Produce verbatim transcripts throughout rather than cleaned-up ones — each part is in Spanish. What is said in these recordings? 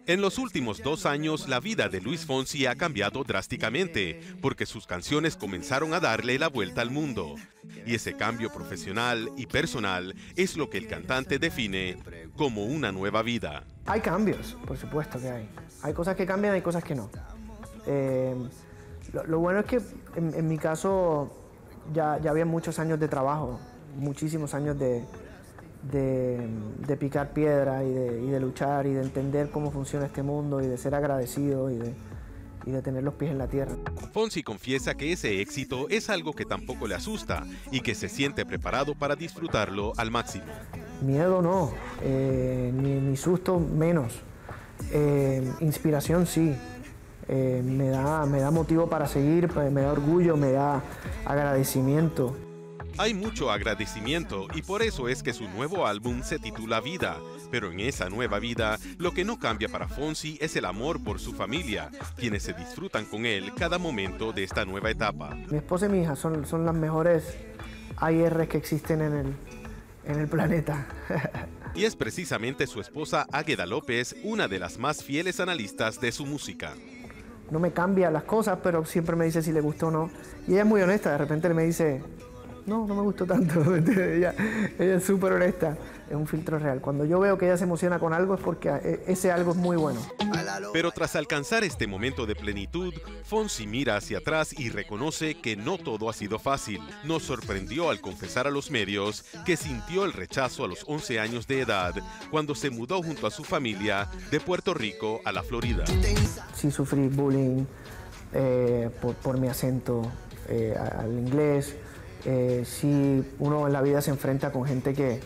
En los últimos dos años, la vida de Luis Fonsi ha cambiado drásticamente, porque sus canciones comenzaron a darle la vuelta al mundo. Y ese cambio profesional y personal es lo que el cantante define como una nueva vida. Hay cambios, por supuesto que hay. Hay cosas que cambian, hay cosas que no. Eh, lo, lo bueno es que en, en mi caso ya, ya había muchos años de trabajo, muchísimos años de... De, de picar piedra y de, y de luchar y de entender cómo funciona este mundo y de ser agradecido y de, y de tener los pies en la tierra. Fonsi confiesa que ese éxito es algo que tampoco le asusta y que se siente preparado para disfrutarlo al máximo. Miedo no, eh, ni, ni susto menos, eh, inspiración sí, eh, me da, me da motivo para seguir, me da orgullo, me da agradecimiento. Hay mucho agradecimiento y por eso es que su nuevo álbum se titula Vida. Pero en esa nueva vida, lo que no cambia para Fonsi es el amor por su familia, quienes se disfrutan con él cada momento de esta nueva etapa. Mi esposa y mi hija son, son las mejores A I R que existen en el, en el planeta. Y es precisamente su esposa Águeda López una de las más fieles analistas de su música. No me cambia las cosas, pero siempre me dice si le gustó o no. Y ella es muy honesta, de repente me dice... No, no me gustó tanto. ella, ella es súper honesta. Es un filtro real. Cuando yo veo que ella se emociona con algo es porque ese algo es muy bueno. Pero tras alcanzar este momento de plenitud, Fonsi mira hacia atrás y reconoce que no todo ha sido fácil. Nos sorprendió al confesar a los medios que sintió el rechazo a los once años de edad cuando se mudó junto a su familia de Puerto Rico a la Florida. Sí sufrí bullying eh, por, por mi acento eh, al inglés. Eh, si uno en la vida se enfrenta con gente que,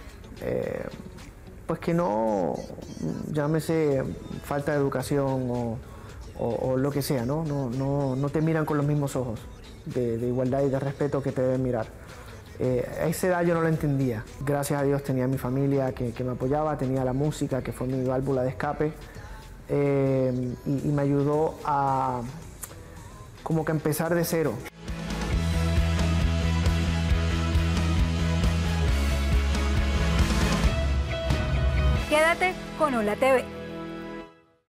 eh, pues que no, llámese falta de educación o, o, o lo que sea, ¿no? No, no, no te miran con los mismos ojos de, de igualdad y de respeto que te deben mirar. Eh, a esa edad yo no lo entendía. Gracias a Dios tenía mi familia que, que me apoyaba, tenía la música que fue mi válvula de escape eh, y, y me ayudó a como que empezar de cero. Quédate con Hola T V.